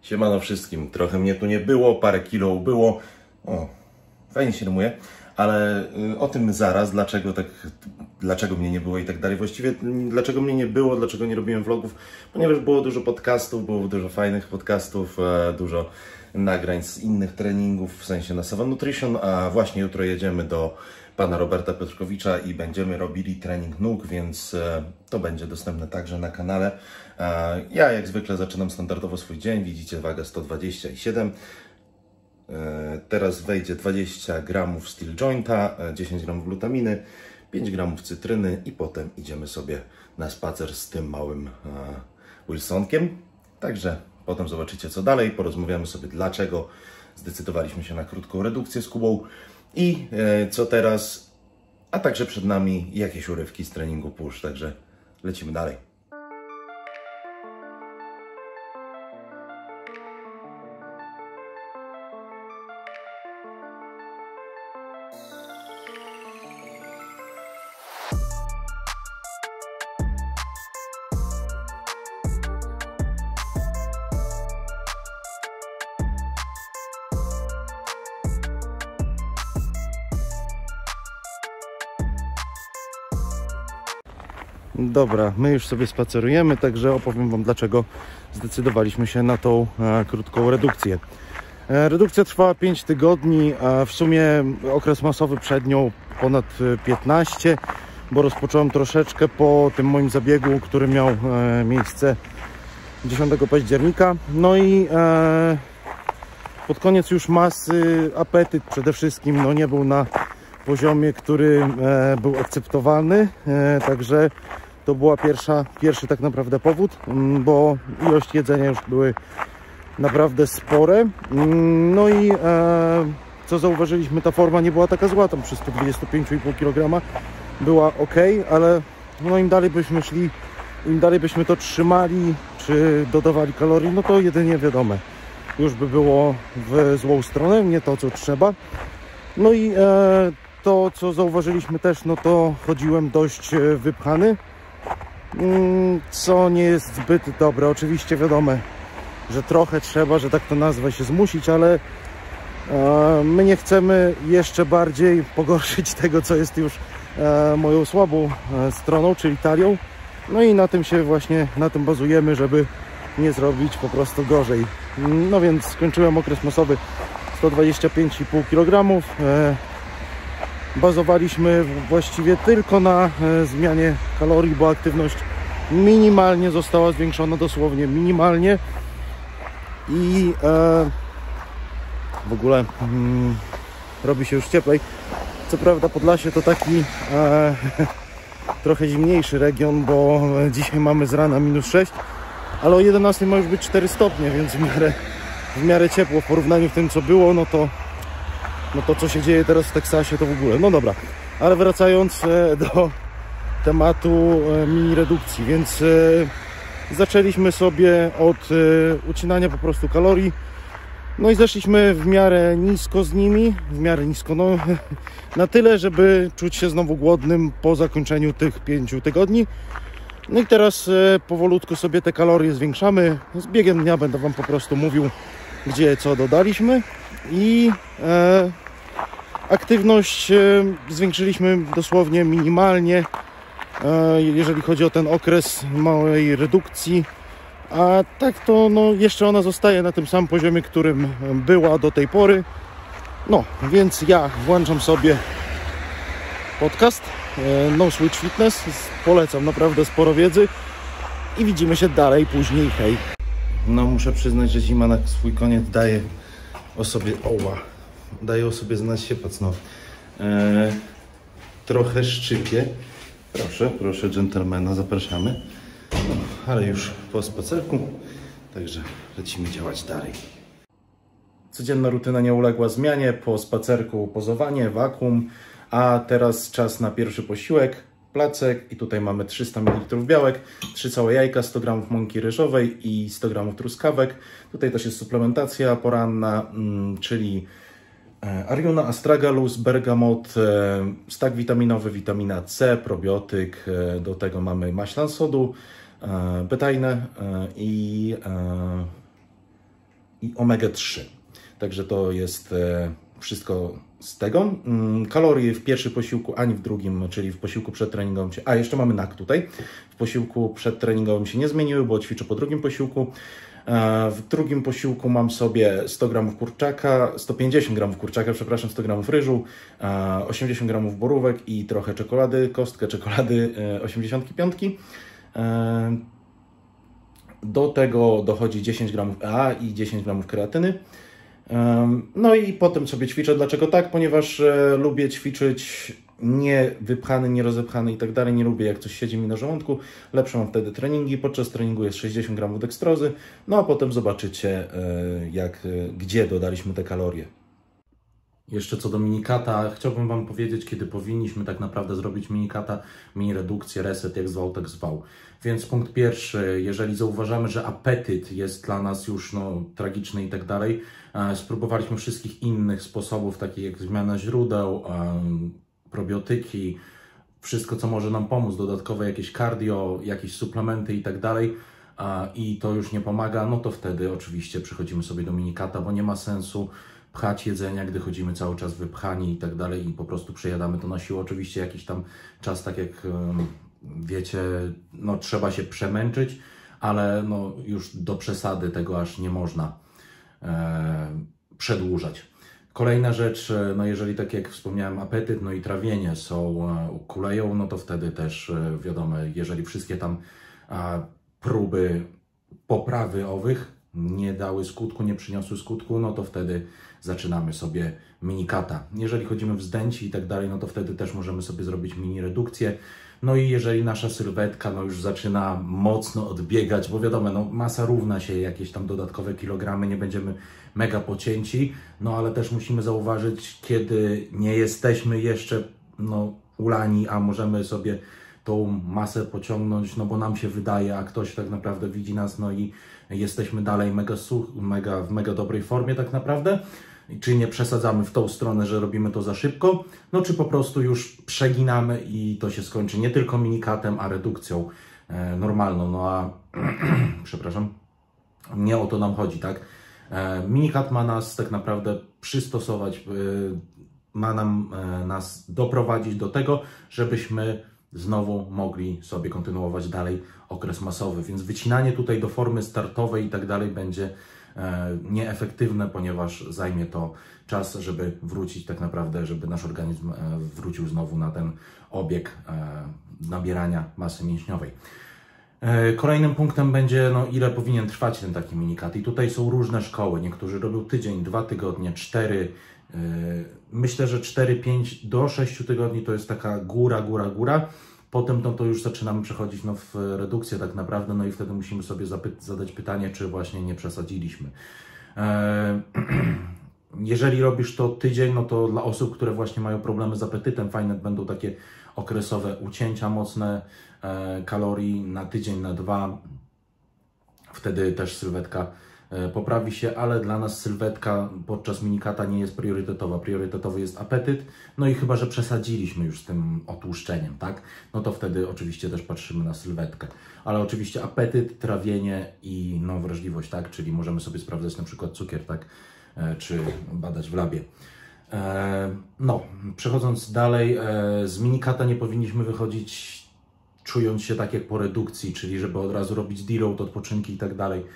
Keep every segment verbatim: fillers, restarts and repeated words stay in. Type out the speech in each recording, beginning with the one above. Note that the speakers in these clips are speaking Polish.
Siemano wszystkim, trochę mnie tu nie było, parę kilo było, o, fajnie się rymuje, ale y, o tym zaraz, dlaczego tak, dlaczego mnie nie było i tak dalej. Właściwie dlaczego mnie nie było, dlaczego nie robiłem vlogów, ponieważ było dużo podcastów, było dużo fajnych podcastów, e, dużo nagrań z innych treningów, w sensie na Seven Nutrition, a właśnie jutro jedziemy do pana Roberta Piotrkowicza i będziemy robili trening nóg, więc e, to będzie dostępne także na kanale. E, ja jak zwykle zaczynam standardowo swój dzień, widzicie waga sto dwadzieścia siedem. E, teraz wejdzie dwadzieścia gramów steel jointa, e, dziesięć gramów glutaminy, pięć gramów cytryny i potem idziemy sobie na spacer z tym małym e, Wilsonkiem. Także potem zobaczycie co dalej, porozmawiamy sobie dlaczego zdecydowaliśmy się na krótką redukcję z Kubą i e, co teraz, a także przed nami jakieś urywki z treningu push, także lecimy dalej. Dobra, my już sobie spacerujemy, także opowiem Wam dlaczego zdecydowaliśmy się na tą e, krótką redukcję. E, redukcja trwała pięć tygodni, a w sumie okres masowy przed nią ponad piętnaście, bo rozpocząłem troszeczkę po tym moim zabiegu, który miał e, miejsce dziesiątego października. No i e, pod koniec już masy, apetyt przede wszystkim no, nie był na poziomie, który e, był akceptowalny, e, także to była pierwsza, pierwszy tak naprawdę powód, bo ilość jedzenia już były naprawdę spore. No i e, co zauważyliśmy, ta forma nie była taka zła, tam przy stu dwudziestu pięciu i pół kilograma była ok, ale no im dalej byśmy szli, im dalej byśmy to trzymali, czy dodawali kalorii, no to jedynie wiadome, już by było w złą stronę, nie to co trzeba. No i e, to co zauważyliśmy też, no to chodziłem dość wypchany, co nie jest zbyt dobre. Oczywiście wiadome, że trochę trzeba, że tak to nazwę, się zmusić, ale e, my nie chcemy jeszcze bardziej pogorszyć tego, co jest już e, moją słabą e, stroną, czyli talią. No i na tym się właśnie, na tym bazujemy, żeby nie zrobić po prostu gorzej. No więc skończyłem okres masowy sto dwadzieścia pięć i pół kilograma. E, bazowaliśmy właściwie tylko na e, zmianie kalorii, bo aktywność minimalnie została zwiększona, dosłownie minimalnie i e, w ogóle mm, robi się już cieplej. Co prawda Podlasie to taki e, trochę zimniejszy region, bo dzisiaj mamy z rana minus sześć, ale o jedenastej ma już być cztery stopnie, więc w miarę, w miarę ciepło w porównaniu z tym co było, no to no to co się dzieje teraz w Teksasie to w ogóle. No dobra, ale wracając e, do tematu e, mini redukcji, więc e, zaczęliśmy sobie od e, ucinania po prostu kalorii, no i zeszliśmy w miarę nisko z nimi, w miarę nisko, no na tyle, żeby czuć się znowu głodnym po zakończeniu tych pięciu tygodni. No i teraz e, powolutku sobie te kalorie zwiększamy, z biegiem dnia będę Wam po prostu mówił, gdzie co dodaliśmy i e, aktywność e, zwiększyliśmy dosłownie minimalnie, e, jeżeli chodzi o ten okres małej redukcji, a tak to no, jeszcze ona zostaje na tym samym poziomie, którym była do tej pory. No, więc ja włączam sobie podcast e, No Switch Fitness, polecam naprawdę sporo wiedzy i widzimy się dalej później, hej. No muszę przyznać, że zima na swój koniec daje o sobie, oła, daje o sobie znać się pacno. Eee, trochę szczypie. Proszę, proszę dżentelmena, zapraszamy. No, ale już po spacerku, także lecimy działać dalej. Codzienna rutyna nie uległa zmianie. Po spacerku pozowanie, wakuum, a teraz czas na pierwszy posiłek. Placek i tutaj mamy trzysta mililitrów białek, trzy całe jajka, sto gramów mąki ryżowej i sto gramów truskawek. Tutaj też jest suplementacja poranna, czyli Ariuna, Astragalus, bergamot, stak witaminowy, witamina C, probiotyk. Do tego mamy maślan sodu, betajne i i omega trzy. Także to jest e, wszystko z tego. Kalorie w pierwszym posiłku ani w drugim, czyli w posiłku przedtreningowym się... A, jeszcze mamy N A C tutaj. W posiłku przedtreningowym się nie zmieniły, bo ćwiczę po drugim posiłku. W drugim posiłku mam sobie sto gramów kurczaka, sto pięćdziesiąt gramów kurczaka, przepraszam, sto gramów ryżu, osiemdziesiąt gramów borówek i trochę czekolady, kostkę czekolady osiemdziesiąt pięć. Do tego dochodzi dziesięć gramów E A i dziesięć gramów kreatyny. No i potem sobie ćwiczę. Dlaczego tak? Ponieważ lubię ćwiczyć nie wypchany, nie rozepchany i tak dalej. Nie lubię, jak coś siedzi mi na żołądku. Lepsze mam wtedy treningi. Podczas treningu jest sześćdziesiąt gramów dekstrozy. No a potem zobaczycie, jak, gdzie dodaliśmy te kalorie. Jeszcze co do minikata, chciałbym Wam powiedzieć, kiedy powinniśmy tak naprawdę zrobić minikata, mini redukcję, reset, jak zwał, tak zwał. Więc punkt pierwszy, jeżeli zauważamy, że apetyt jest dla nas już no, tragiczny i tak dalej, spróbowaliśmy wszystkich innych sposobów, takich jak zmiana źródeł, probiotyki, wszystko co może nam pomóc, dodatkowe jakieś cardio, jakieś suplementy i tak dalej, i to już nie pomaga, no to wtedy oczywiście przechodzimy sobie do minikata, bo nie ma sensu pchać jedzenia, gdy chodzimy cały czas wypchani i tak dalej i po prostu przejadamy to na siłę. Oczywiście jakiś tam czas, tak jak wiecie, no trzeba się przemęczyć, ale no już do przesady tego aż nie można e, przedłużać. Kolejna rzecz, no jeżeli tak jak wspomniałem, apetyt, no i trawienie są, kuleją, no to wtedy też wiadomo, jeżeli wszystkie tam a, próby poprawy owych nie dały skutku, nie przyniosły skutku, no to wtedy zaczynamy sobie minikata. Jeżeli chodzimy wzdęci i tak dalej, no to wtedy też możemy sobie zrobić mini redukcję. No i jeżeli nasza sylwetka no już zaczyna mocno odbiegać, bo wiadomo, no masa równa się jakieś tam dodatkowe kilogramy, nie będziemy mega pocięci, no ale też musimy zauważyć, kiedy nie jesteśmy jeszcze no ulani, a możemy sobie tą masę pociągnąć, no bo nam się wydaje, a ktoś tak naprawdę widzi nas, no i jesteśmy dalej mega, such, mega w mega dobrej formie tak naprawdę. Czy nie przesadzamy w tą stronę, że robimy to za szybko, no czy po prostu już przeginamy i to się skończy nie tylko minikatem, a redukcją e, normalną, no a przepraszam, nie o to nam chodzi, tak? E, minikat ma nas tak naprawdę przystosować, e, ma nam e, nas doprowadzić do tego, żebyśmy znowu mogli sobie kontynuować dalej okres masowy, więc wycinanie tutaj do formy startowej i tak dalej będzie nieefektywne, ponieważ zajmie to czas, żeby wrócić tak naprawdę, żeby nasz organizm wrócił znowu na ten obieg nabierania masy mięśniowej. Kolejnym punktem będzie, no, ile powinien trwać ten taki minikat. I tutaj są różne szkoły. Niektórzy robią tydzień, dwa tygodnie, cztery. Myślę, że cztery, pięć do sześciu tygodni to jest taka góra, góra, góra. Potem no, to już zaczynamy przechodzić no, w redukcję tak naprawdę, no i wtedy musimy sobie zadać pytanie, czy właśnie nie przesadziliśmy. Eee, jeżeli robisz to tydzień, no to dla osób, które właśnie mają problemy z apetytem, fajne będą takie okresowe ucięcia mocne e, kalorii na tydzień, na dwa. Wtedy też sylwetka e, poprawi się, ale dla nas sylwetka podczas minikata nie jest priorytetowa. Priorytetowy jest apetyt, no i chyba, że przesadziliśmy już z tym otłuszczeniem, tak? No to wtedy oczywiście też patrzymy na sylwetkę. Ale oczywiście apetyt, trawienie i no, wrażliwość, tak? Czyli możemy sobie sprawdzać na przykład cukier, tak? E, czy badać w labie. E, no, przechodząc dalej, e, z minikata nie powinniśmy wychodzić czując się tak jak po redukcji, czyli żeby od razu robić deload, odpoczynki i tak dalej.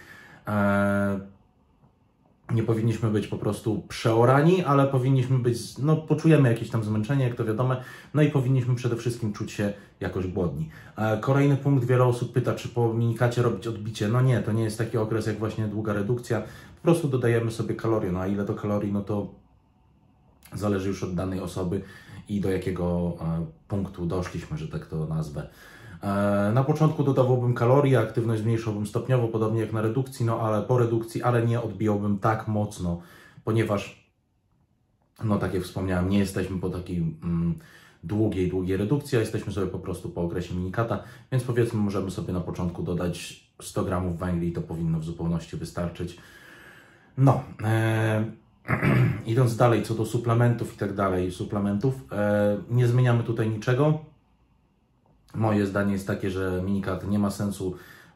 Nie powinniśmy być po prostu przeorani, ale powinniśmy być, no poczujemy jakieś tam zmęczenie, jak to wiadomo, no i powinniśmy przede wszystkim czuć się jakoś głodni. Kolejny punkt, wiele osób pyta, czy po minikacie robić odbicie. No nie, to nie jest taki okres jak właśnie długa redukcja, po prostu dodajemy sobie kalorie, no a ile to kalorii, no to zależy już od danej osoby i do jakiego punktu doszliśmy, że tak to nazwę. Na początku dodawałbym kalorie, aktywność zmniejszałbym stopniowo, podobnie jak na redukcji, no ale po redukcji, ale nie odbijałbym tak mocno, ponieważ, no tak jak wspomniałem, nie jesteśmy po takiej mm, długiej, długiej redukcji, a jesteśmy sobie po prostu po okresie minikata, więc powiedzmy, możemy sobie na początku dodać sto gramów węgli i to powinno w zupełności wystarczyć. No, e idąc dalej, co do suplementów i tak dalej, suplementów, e nie zmieniamy tutaj niczego. Moje zdanie jest takie, że minikat nie ma sensu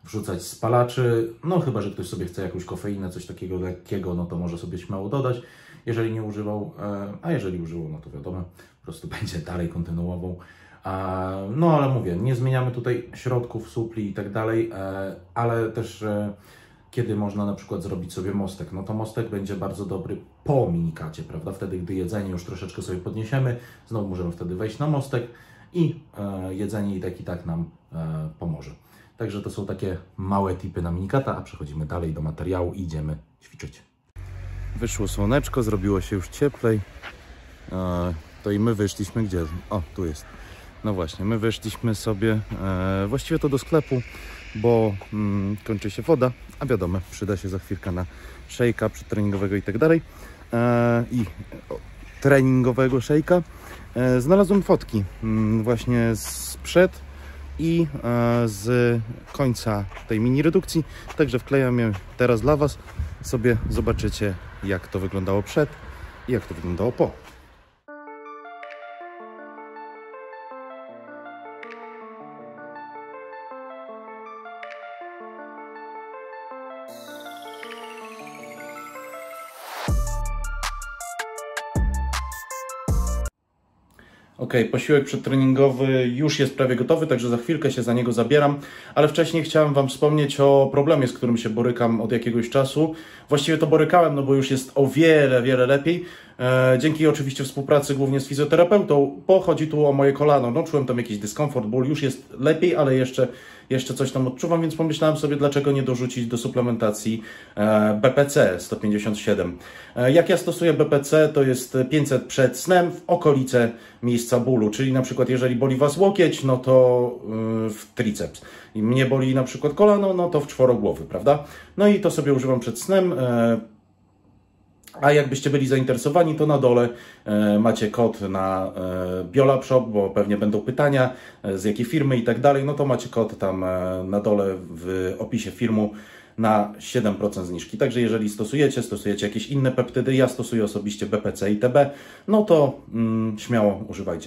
wrzucać spalaczy, no chyba że ktoś sobie chce jakąś kofeinę, coś takiego lekkiego, no to może sobie śmiało dodać, jeżeli nie używał, a jeżeli używał, no to wiadomo, po prostu będzie dalej kontynuował. No ale mówię, nie zmieniamy tutaj środków, supli i tak dalej, ale też kiedy można na przykład zrobić sobie mostek, no to mostek będzie bardzo dobry po minikacie, prawda? Wtedy, gdy jedzenie już troszeczkę sobie podniesiemy, znowu możemy wtedy wejść na mostek i jedzenie i tak i tak nam pomoże. Także to są takie małe tipy na minikata, a przechodzimy dalej do materiału i idziemy ćwiczyć. Wyszło słoneczko, zrobiło się już cieplej. To i my wyszliśmy gdzie? O, tu jest. No właśnie, my wyszliśmy sobie e, właściwie to do sklepu, bo mm, kończy się woda, a wiadomo, przyda się za chwilkę na szejka przedtreningowego i tak dalej. E, I o, treningowego szejka. E, znalazłem fotki mm, właśnie sprzed i e, z końca tej mini redukcji, także wklejam je teraz dla Was. Sobie zobaczycie, jak to wyglądało przed i jak to wyglądało po. Ok, posiłek przedtreningowy już jest prawie gotowy, także za chwilkę się za niego zabieram, ale wcześniej chciałem Wam wspomnieć o problemie, z którym się borykam od jakiegoś czasu. Właściwie to borykałem, no bo już jest o wiele, wiele lepiej. E, dzięki oczywiście współpracy głównie z fizjoterapeutą, bo chodzi tu o moje kolano. No, czułem tam jakiś dyskomfort, ból, już jest lepiej, ale jeszcze, jeszcze coś tam odczuwam, więc pomyślałem sobie, dlaczego nie dorzucić do suplementacji e, B P C sto pięćdziesiąt siedem. E, jak ja stosuję B P C, to jest pięćset przed snem w okolice miejsca bólu, czyli na przykład jeżeli boli Was łokieć, no to yy, w triceps. I mnie boli na przykład kolano, no to w czworogłowy, prawda? No i to sobie używam przed snem. Yy, a jakbyście byli zainteresowani, to na dole yy, macie kod na yy, Biolab Shop, bo pewnie będą pytania, yy, z jakiej firmy i tak dalej, no to macie kod tam yy, na dole w opisie filmu na siedem procent zniżki. Także jeżeli stosujecie, stosujecie jakieś inne peptydy, ja stosuję osobiście B P C i T B, no to mm, śmiało używajcie.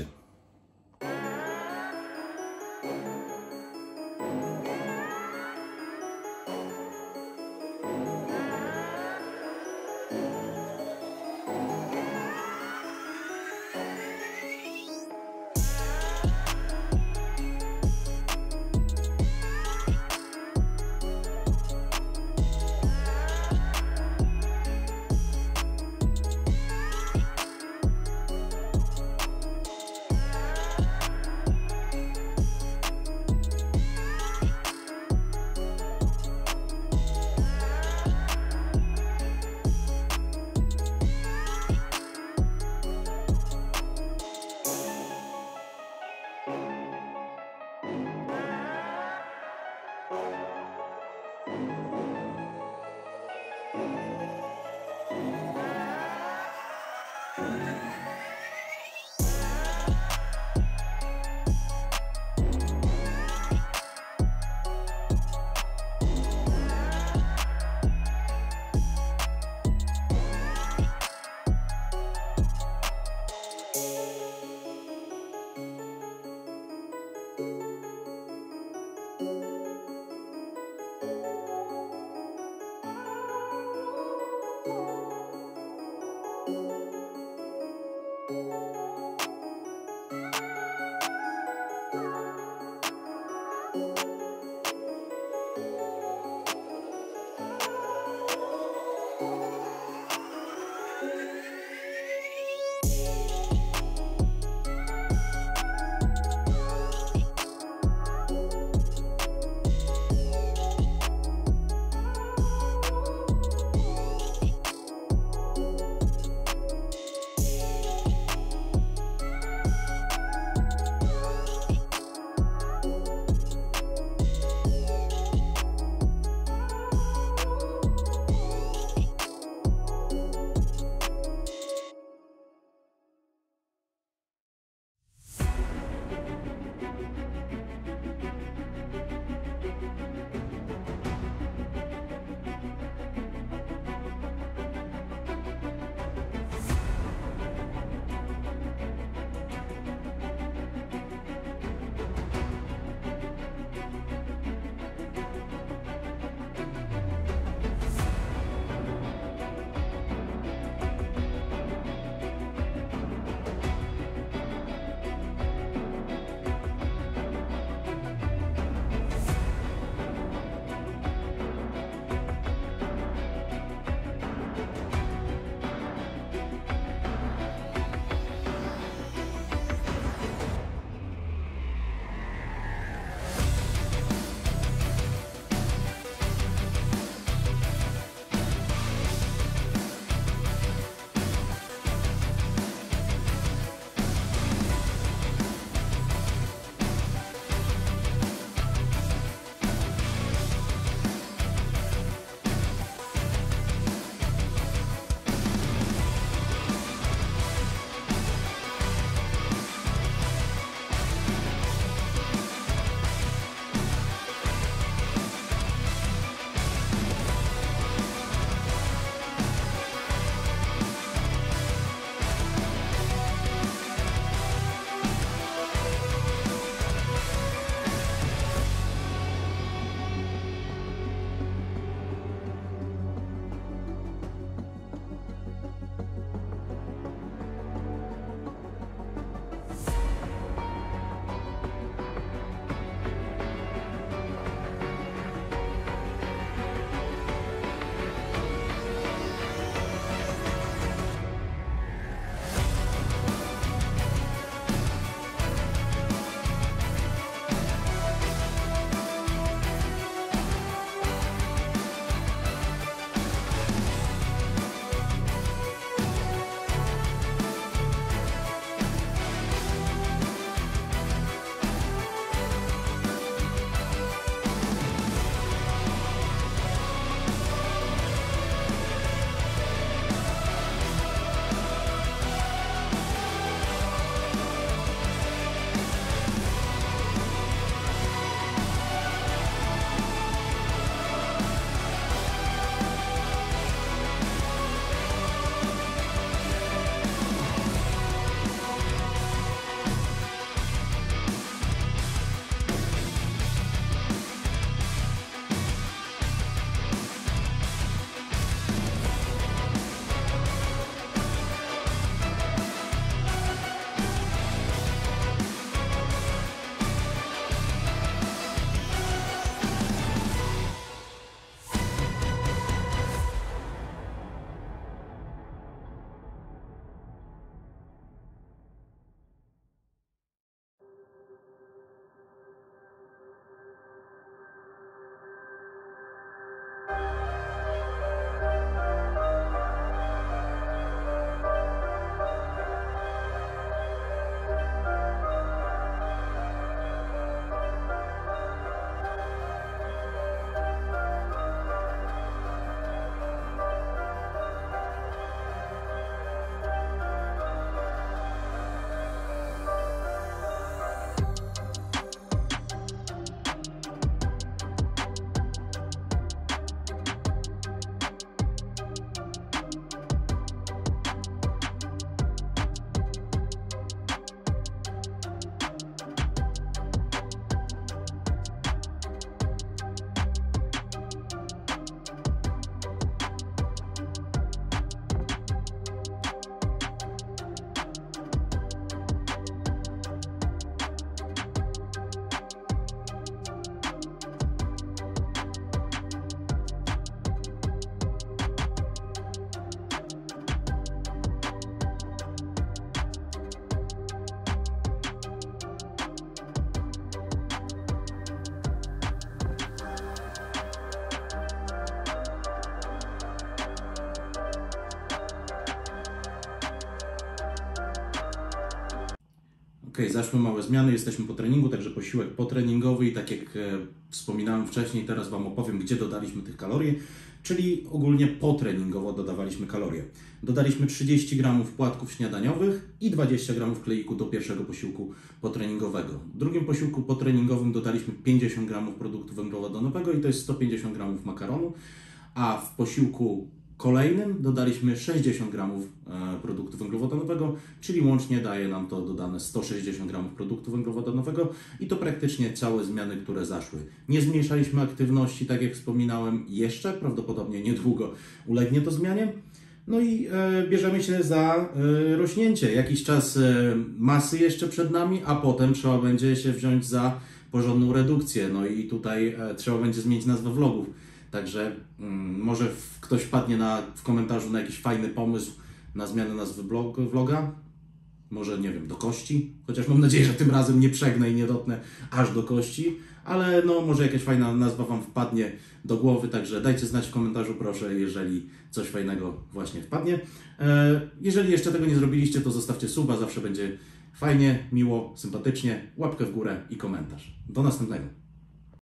Ok, zaszły małe zmiany, jesteśmy po treningu, także posiłek potreningowy i tak jak e, wspominałem wcześniej, teraz Wam opowiem, gdzie dodaliśmy tych kalorii, czyli ogólnie potreningowo dodawaliśmy kalorie. Dodaliśmy trzydzieści gramów płatków śniadaniowych i dwadzieścia gramów kleiku do pierwszego posiłku potreningowego. W drugim posiłku potreningowym dodaliśmy pięćdziesiąt gramów produktu węglowodanowego i to jest sto pięćdziesiąt gramów makaronu, a w posiłku kolejnym dodaliśmy sześćdziesiąt gramów produktu węglowodanowego, czyli łącznie daje nam to dodane sto sześćdziesiąt gramów produktu węglowodanowego i to praktycznie całe zmiany, które zaszły. Nie zmniejszaliśmy aktywności, tak jak wspominałem, jeszcze, prawdopodobnie niedługo ulegnie to zmianie. No i e, bierzemy się za e, rośnięcie. Jakiś czas e, masy jeszcze przed nami, a potem trzeba będzie się wziąć za porządną redukcję. No i tutaj e, trzeba będzie zmienić nazwę vlogów. Także mm, może w, ktoś wpadnie na, w komentarzu na jakiś fajny pomysł na zmianę nazwy blog, vloga. Może, nie wiem, do kości. Chociaż mam nadzieję, że tym razem nie przegnę i nie dotknę aż do kości. Ale no, może jakaś fajna nazwa Wam wpadnie do głowy. Także dajcie znać w komentarzu, proszę, jeżeli coś fajnego właśnie wpadnie. E, jeżeli jeszcze tego nie zrobiliście, to zostawcie suba. Zawsze będzie fajnie, miło, sympatycznie. Łapkę w górę i komentarz. Do następnego.